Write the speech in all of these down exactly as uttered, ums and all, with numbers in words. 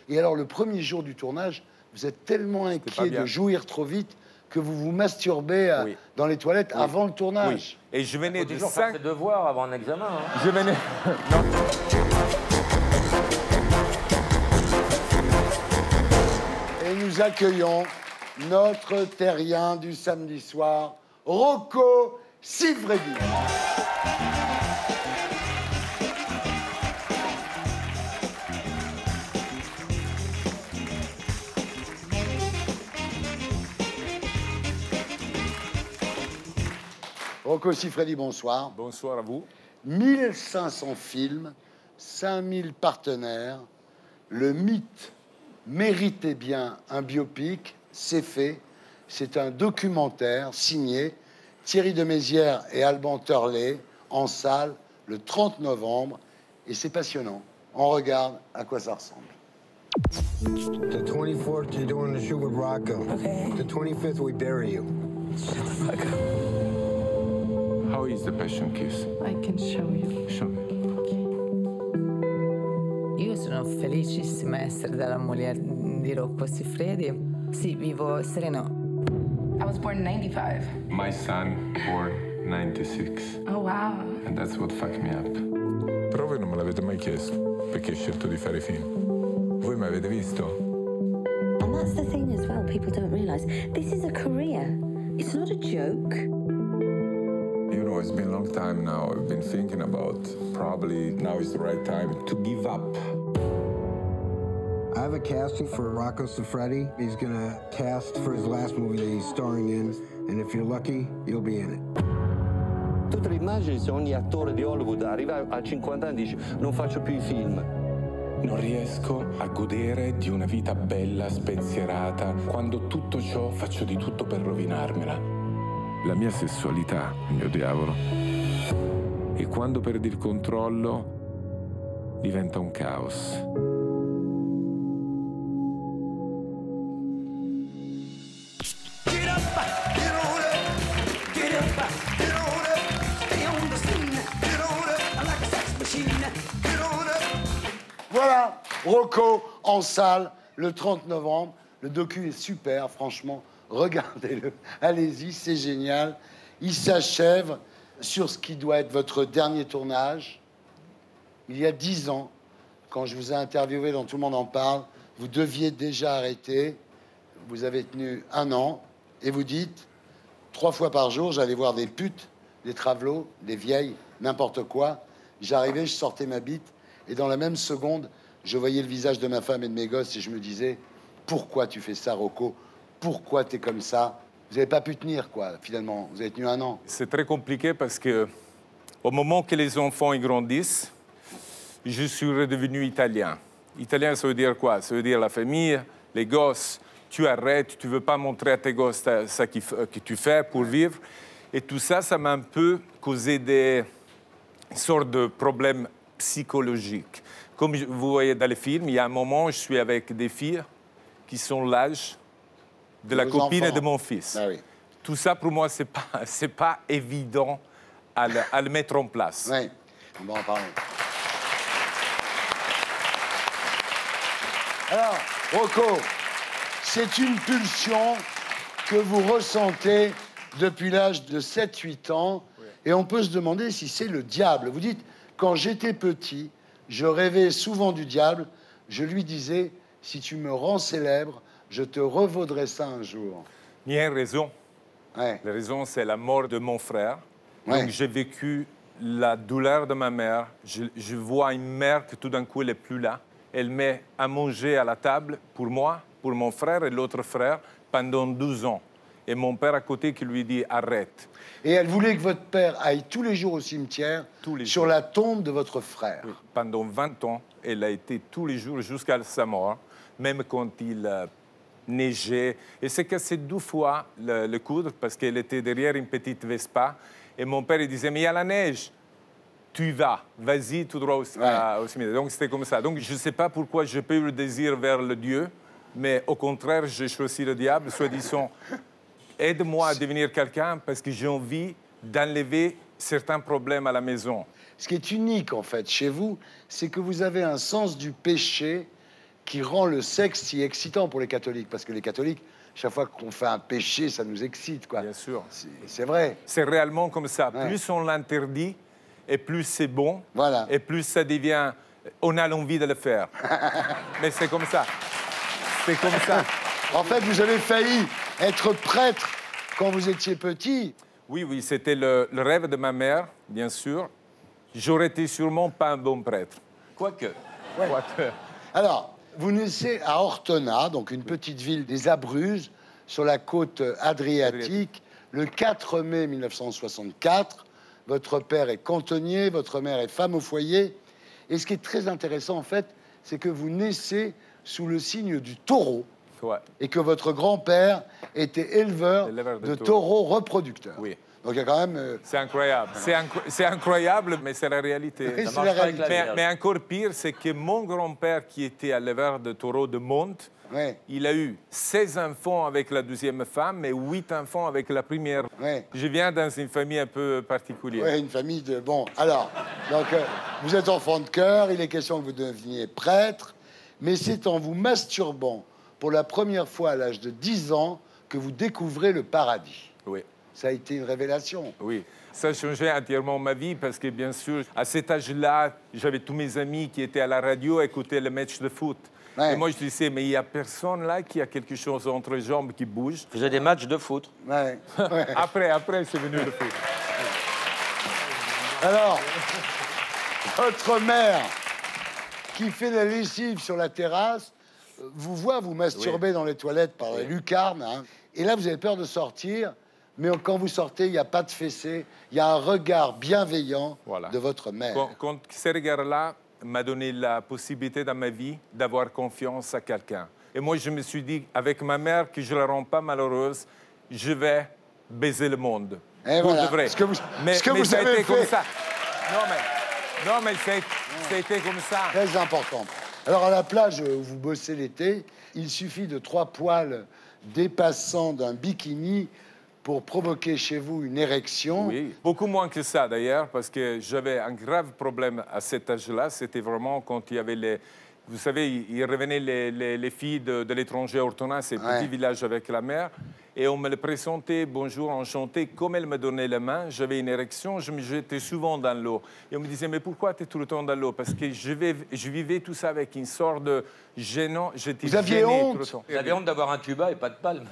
Et alors, le premier jour du tournage, vous êtes tellement inquiet de jouir trop vite que vous vous masturbez à, oui. dans les toilettes oui. avant le tournage. Oui. Et je venais de toujours cinq... faire ses devoirs avant un examen. Hein. Je venais... non. Et nous accueillons notre terrien du samedi soir, Rocco Siffredi. Rocco Siffredi, bonsoir. Bonsoir à vous. mille cinq cents films, cinq mille partenaires. Le mythe méritait bien un biopic, c'est fait. C'est un documentaire signé Thierry de Mézières et Alban Turley en salle le trente novembre. Et c'est passionnant. On regarde à quoi ça ressemble. The twenty-fourth, you're doing the shoot with Rocco. Okay. The twenty-fifth, we bury you. Shut the fuck up. How is the passion kiss? I can show you. Show me. Io sono felicissima di essere dalla moglie di Rocco Siffredi. Sì, vivo sereno. I was born in ninety-five. My son born ninety-six. Oh wow. And that's what fucked me up. Però voi non me l'avete mai chiesto perché ho scelto di fare film. Voi mi avete visto? And that's the thing as well, people don't realize. This is a career. It's not a joke. You know, it's been a long time now. I've been thinking about probably now is the right time to give up. I have a casting for Rocco Siffredi. He's gonna cast for his last movie that he's starring in, and if you're lucky, you'll be in it. Tu te immagini se ogni attore di Hollywood arriva a cinquanta anni e dice non faccio più i film? Non riesco a godere di una vita bella, spensierata, quando tutto ciò faccio di tutto per rovinarmela. La mia sessualità, il mio diavolo. E quando perdi il controllo, diventa un caos. Voilà, Rocco en salle le trente novembre. Le docu est super, franchement. Regardez-le, allez-y, c'est génial. Il s'achève sur ce qui doit être votre dernier tournage. Il y a dix ans, quand je vous ai interviewé dans Tout le monde en parle, vous deviez déjà arrêter. Vous avez tenu un an et vous dites, trois fois par jour, j'allais voir des putes, des travelots, des vieilles, n'importe quoi. J'arrivais, je sortais ma bite et dans la même seconde, je voyais le visage de ma femme et de mes gosses et je me disais, pourquoi tu fais ça, Rocco? Pourquoi t'es comme ça? Vous n'avez pas pu tenir, quoi, finalement. Vous avez tenu un an. C'est très compliqué parce que au moment que les enfants ils grandissent, je suis redevenu italien. Italien, ça veut dire quoi? Ça veut dire la famille, les gosses. Tu arrêtes, tu ne veux pas montrer à tes gosses ce que tu fais pour vivre. Et tout ça, ça m'a un peu causé des sortes de problèmes psychologiques. Comme vous voyez dans les films, il y a un moment où je suis avec des filles qui sont l'âge de la copine enfants. Et de mon fils. Ah oui. Tout ça, pour moi, ce n'est pas, c'est pas évident à le, à le mettre en place. Oui, on va en parler. Alors, Rocco, c'est une pulsion que vous ressentez depuis l'âge de sept huit ans. Oui. Et on peut se demander si c'est le diable. Vous dites, quand j'étais petit, je rêvais souvent du diable. Je lui disais, si tu me rends célèbre, je te revaudrai ça un jour. Il y a une raison. Ouais. La raison, c'est la mort de mon frère. Ouais. Donc, j'ai vécu la douleur de ma mère. Je, je vois une mère que tout d'un coup, elle n'est plus là. Elle met à manger à la table pour moi, pour mon frère et l'autre frère pendant douze ans. Et mon père à côté qui lui dit « arrête ». Et elle voulait que votre père aille tous les jours au cimetière tous les sur jours. La tombe de votre frère. Oui. Pendant vingt ans, elle a été tous les jours jusqu'à sa mort, même quand il euh, neigeait. Et s'est cassé deux fois le, le coude parce qu'elle était derrière une petite Vespa. Et mon père il disait « mais il y a la neige ». Tu vas, vas-y tout droit au, ouais. à, au cimetière. Donc c'était comme ça. Donc je ne sais pas pourquoi j'ai pas eu le désir vers le Dieu, mais au contraire, j'ai choisi le diable, soi-disant, aide-moi à devenir quelqu'un parce que j'ai envie d'enlever certains problèmes à la maison. Ce qui est unique, en fait, chez vous, c'est que vous avez un sens du péché qui rend le sexe si excitant pour les catholiques. Parce que les catholiques, chaque fois qu'on fait un péché, ça nous excite, quoi. Bien sûr. C'est vrai. C'est réellement comme ça. Ouais. Plus on l'interdit, et plus c'est bon, voilà. et plus ça devient... On a l'envie de le faire. Mais c'est comme ça. C'est comme ça. En fait, vous avez failli être prêtre quand vous étiez petit. Oui, oui, c'était le, le rêve de ma mère, bien sûr. J'aurais été sûrement pas un bon prêtre. Quoique. Ouais. Quoique. Alors, vous naissez à Ortona, donc une petite ville des Abruzzes, sur la côte adriatique, le quatre mai mille neuf cent soixante-quatre. Votre père est cantonnier, votre mère est femme au foyer. Et ce qui est très intéressant, en fait, c'est que vous naissez sous le signe du taureau. Ouais. Et que votre grand-père était éleveur, éleveur de, de taureaux. taureaux reproducteurs. Oui. Donc il y a quand même... Euh... C'est incroyable. C'est incro incroyable, mais c'est la réalité. Oui, c'est la réalité. Mais, mais encore pire, c'est que mon grand-père, qui était éleveur de taureaux de Monte, ouais. il a eu seize enfants avec la deuxième femme et huit enfants avec la première. Ouais. Je viens dans une famille un peu particulière. Oui, une famille de... Bon, alors, donc, euh, vous êtes enfant de cœur, il est question que vous deveniez prêtre, mais c'est en vous masturbant pour la première fois à l'âge de dix ans que vous découvrez le paradis. Oui. Ça a été une révélation. Oui, ça a changé entièrement ma vie parce que, bien sûr, à cet âge-là, j'avais tous mes amis qui étaient à la radio, écoutaient le match de foot. Ouais. Et moi, je disais, mais il n'y a personne là qui a quelque chose entre les jambes qui bouge. Vous faisiez des matchs de foot. Ouais. Ouais. Après, après, c'est venu le foot. Alors, votre mère, qui fait la lessive sur la terrasse, vous voit vous masturber oui. dans les toilettes par oui. les lucarnes. Hein. Et là, vous avez peur de sortir. Mais quand vous sortez, il n'y a pas de fessée, il y a un regard bienveillant voilà. de votre mère. Quand, quand ce regard-là m'a donné la possibilité dans ma vie d'avoir confiance à quelqu'un. Et moi, je me suis dit, avec ma mère, que je ne la rends pas malheureuse, je vais baiser le monde. Et pour voilà. de vrai. Ce que vous, mais ce que mais vous ça a avez été fait. comme ça. Non, mais, non, mais ça a été comme ça. Très important. Alors, à la plage où vous bossez l'été, il suffit de trois poils dépassant d'un bikini pour provoquer chez vous une érection. Oui, beaucoup moins que ça d'ailleurs, parce que j'avais un grave problème à cet âge-là. C'était vraiment quand il y avait les... Vous savez, il revenaient les, les, les filles de, de l'étranger à Ortona, ces ouais. petits villages avec la mer, et on me le présentait, bonjour, enchanté. Comme elle me donnait la main, j'avais une érection, je me jetais souvent dans l'eau. Et on me disait, mais pourquoi tu es tout le temps dans l'eau? Parce que je, vais, je vivais tout ça avec une sorte de gênant. Vous aviez honte? Vous aviez honte d'avoir un tuba et pas de palme.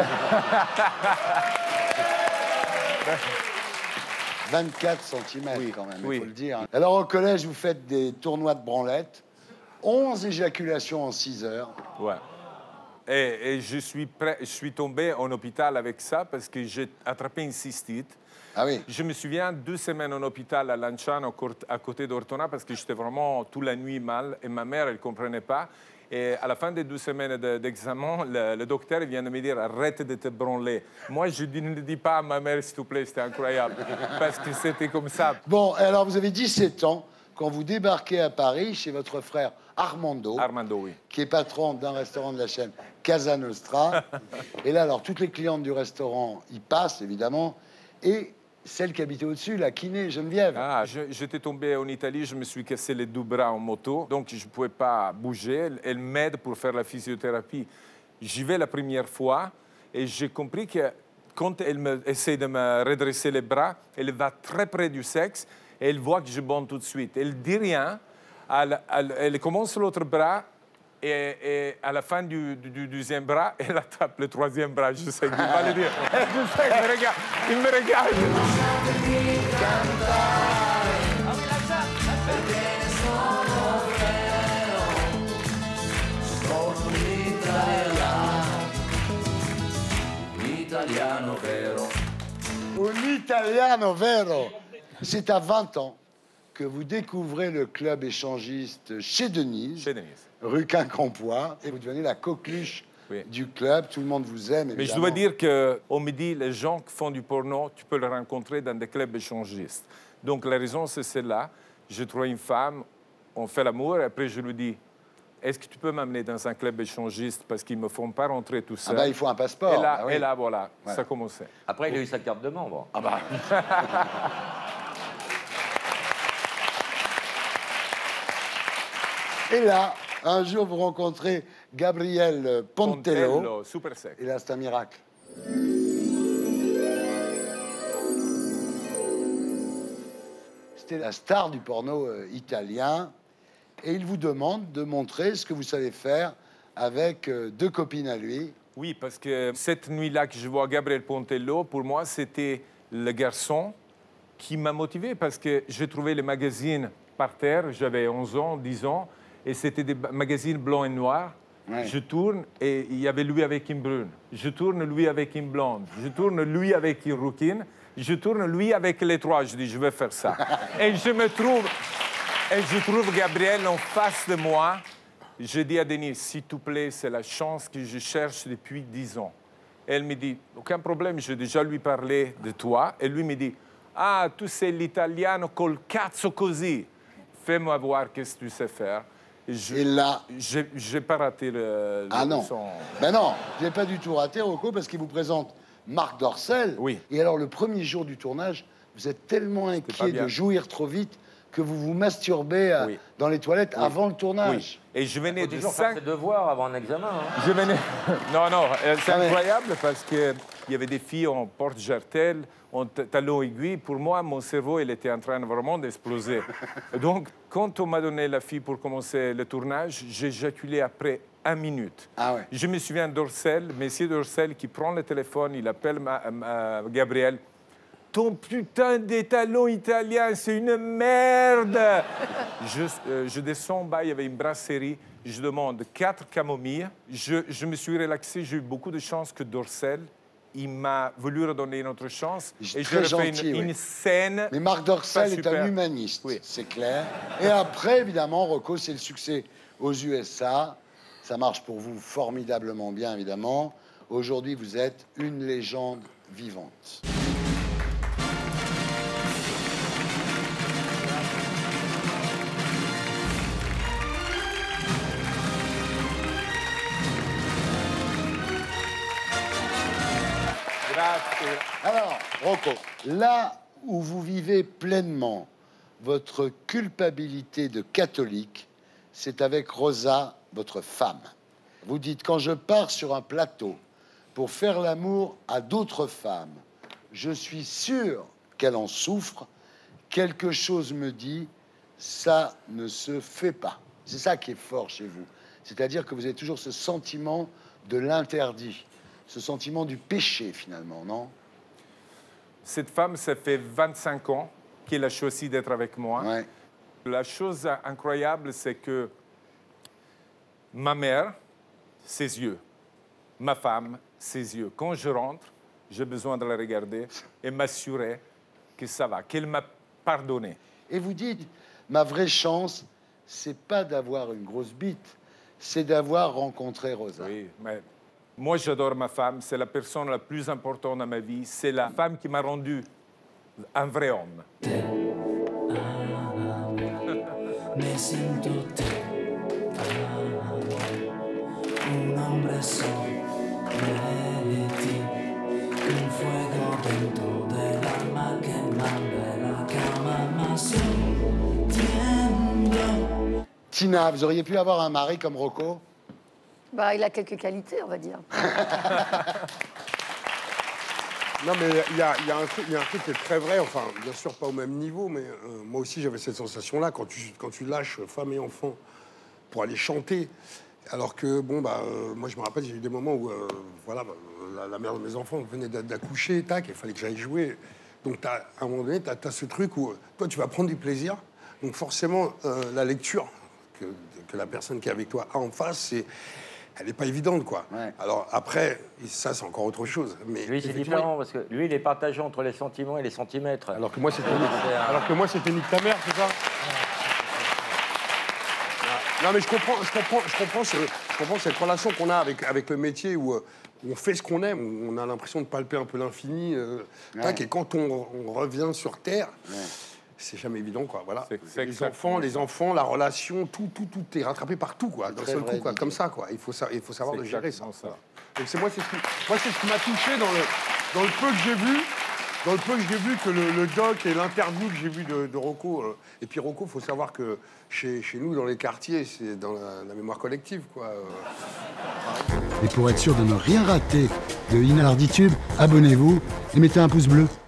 vingt-quatre centimètres oui, quand même, il oui. faut le dire. Alors au collège, vous faites des tournois de branlette. onze éjaculations en six heures. Ouais. Et, et je, suis prêt, je suis tombé en hôpital avec ça parce que j'ai attrapé une cystite. Ah oui. Je me souviens deux semaines en hôpital à Lanciano, à côté d'Ortona, parce que j'étais vraiment toute la nuit mal et ma mère, elle ne comprenait pas. Et à la fin des deux semaines d'examen, le, le docteur vient de me dire « Arrête de te branler ». Moi, je dis, ne dis pas à ma mère, s'il te plaît, c'était incroyable, parce que c'était comme ça. Bon, alors vous avez dix-sept ans quand vous débarquez à Paris chez votre frère Armando, Armando oui. qui est patron d'un restaurant de la chaîne Casa Nostra. Et là, alors, toutes les clientes du restaurant y passent, évidemment, et celle qui habitait au-dessus, la kiné, Geneviève. Ah, j'étais tombé en Italie, je me suis cassé les deux bras en moto, donc je ne pouvais pas bouger. Elle, elle m'aide pour faire la physiothérapie. J'y vais la première fois et j'ai compris que quand elle me, essaie de me redresser les bras, elle va très près du sexe et elle voit que je bande tout de suite. Elle ne dit rien, elle, elle, elle commence l'autre bras et, et à la fin du, du, du deuxième bras, elle attrape le troisième bras. Je sais qu'il va le dire. Je sais, il me regarde. Il me regarde. Italiano vero. Un italiano vero. C'est à vingt ans que vous découvrez le club échangiste chez Denise, chez Denise. rue Quincampoix, et vous devenez la coqueluche oui. du club. Tout le monde vous aime, évidemment. Mais je dois dire qu'on me dit, les gens qui font du porno, tu peux les rencontrer dans des clubs échangistes. Donc la raison, c'est celle-là. Je trouve une femme, on fait l'amour, et après je lui dis, est-ce que tu peux m'amener dans un club échangiste parce qu'ils ne me font pas rentrer tout seul. Ah bah, il faut un passeport. Et là, ah oui. et là voilà, voilà, ça commençait. Après, il a eu sa carte de membre. Ah bah... Et là, Un jour, vous rencontrez Gabriel Pontello. Pontello, super sec. Et là, c'est un miracle. C'était la star du porno euh, italien. Et il vous demande de montrer ce que vous savez faire avec euh, deux copines à lui. Oui, parce que cette nuit-là que je vois Gabriel Pontello, pour moi, c'était le garçon qui m'a motivé parce que j'ai trouvé les magazines par terre. J'avais onze ans, dix ans, et c'était des magazines blancs et noirs. Ouais. Je tourne et il y avait lui avec une brune. Je tourne lui avec une blonde. Je tourne lui avec une rouquine. Je tourne lui avec les trois. Je dis, je vais faire ça. Et je me trouve, et je trouve Gabriel en face de moi. Je dis à Denise, s'il te plaît, c'est la chance que je cherche depuis dix ans. Elle me dit, aucun problème, j'ai déjà lui parlé de toi. Et lui me dit, ah, tu sais l'italiano col cazzo così. Fais-moi voir qu'est-ce que tu sais faire. Et, je, Et là... j'ai, j'ai pas raté le... Ah le non. son. Ben non, vous n'avez pas du tout raté, Rocco, parce qu'il vous présente Marc Dorcel. Oui. Et alors, le premier jour du tournage, vous êtes tellement inquiet de jouir trop vite que vous vous masturbez à, Oui. dans les toilettes Oui. avant le tournage. Oui. Et je venais Faut de toujours faire cinq... ses devoirs avant un examen. Hein. Je venais... Non, non, euh, c'est Ah, mais- incroyable parce qu'il y avait des filles en porte-jartel, en t- talons aiguilles. Pour moi, mon cerveau, il était en train vraiment d'exploser. Donc, quand on m'a donné la fille pour commencer le tournage, j'ai éjaculé après une minute. Ah ouais. Je me souviens d'Orcel, Monsieur d'Orcel, qui prend le téléphone, il appelle ma, ma- Gabriel. Ton putain de talons italiens, c'est une merde. je, euh, je descends en bas, il y avait une brasserie. Je demande quatre camomilles. Je, je me suis relaxé, j'ai eu beaucoup de chance que Dorcel, il m'a voulu redonner une autre chance. Il est Et très je refais gentil, une, oui. une scène. Mais Marc Dorcel Pas est super. un humaniste, Oui. c'est clair. Et après, évidemment, Rocco, c'est le succès aux U S A. Ça marche pour vous formidablement bien, évidemment. Aujourd'hui, vous êtes une légende vivante. Grazie. Alors, Rocco, là où vous vivez pleinement votre culpabilité de catholique, c'est avec Rosa, votre femme. Vous dites, quand je pars sur un plateau pour faire l'amour à d'autres femmes, je suis sûr qu'elle en souffre. Quelque chose me dit, ça ne se fait pas. C'est ça qui est fort chez vous. C'est-à-dire que vous avez toujours ce sentiment de l'interdit, ce sentiment du péché, finalement, non? Cette femme, ça fait vingt-cinq ans qu'elle a choisi d'être avec moi. Ouais. La chose incroyable, c'est que ma mère, ses yeux, ma femme, ses yeux. Quand je rentre, j'ai besoin de la regarder et m'assurer que ça va, qu'elle m'a pardonné. Et vous dites, ma vraie chance, c'est pas d'avoir une grosse bite, c'est d'avoir rencontré Rosa. Oui, mais moi, j'adore ma femme. C'est la personne la plus importante dans ma vie. C'est la femme qui m'a rendu un vrai homme. Me siento te un hombre soy de ti, un fuego dentro del alma que manda la cama más tiembla. Tina, vous auriez pu avoir un mari comme Rocco? Bah, il a quelques qualités, on va dire. Non, mais il y a, il y a un truc, il y a un truc qui est très vrai, enfin, bien sûr, pas au même niveau, mais euh, moi aussi, j'avais cette sensation-là quand tu, quand tu lâches femme et enfant pour aller chanter. Alors que, bon, bah, euh, moi, je me rappelle, j'ai eu des moments où, euh, voilà, bah, la, la mère de mes enfants venait d'a- d'accoucher, tac, il fallait que j'aille jouer. Donc, t'as, à un moment donné, tu as ce truc où, euh, toi, tu vas prendre du plaisir. Donc, forcément, euh, la lecture que, que la personne qui est avec toi a en face, c'est... Elle n'est pas évidente, quoi. Ouais. Alors, après, ça, c'est encore autre chose. Mais Lui, c'est effectivement, différent, parce que lui, il est partagé entre les sentiments et les centimètres. Alors que moi, c'était C'est nique... un- Alors que moi, c'était nique ta mère, c'est ça? Non, mais je comprends, je comprends, je comprends, ce- je comprends cette relation qu'on a avec, avec le métier où, euh, où on fait ce qu'on aime, où on a l'impression de palper un peu l'infini. euh, tac, Ouais. et quand on, on revient sur Terre, Ouais. c'est jamais évident, quoi. Voilà. C'est- c'est Les exactement enfants, les ça. enfants, la relation, tout, tout, tout est rattrapé par tout, quoi, d'un très seul vrai, coup, quoi, Didier. comme ça, quoi. Il faut, ça, il faut savoir C'est le gérer, ça. exactement ça. Donc c'est moi, c'est ce qui, moi, c'est ce qui m'a touché dans le, dans le peu que j'ai vu. Dans le peu que j'ai vu, que le, le doc et l'interview que j'ai vu de, de Rocco, euh, et puis Rocco, il faut savoir que chez, chez nous, dans les quartiers, c'est dans la, la mémoire collective, quoi. Euh. Et pour être sûr de ne rien rater de Inarditube, abonnez-vous et mettez un pouce bleu.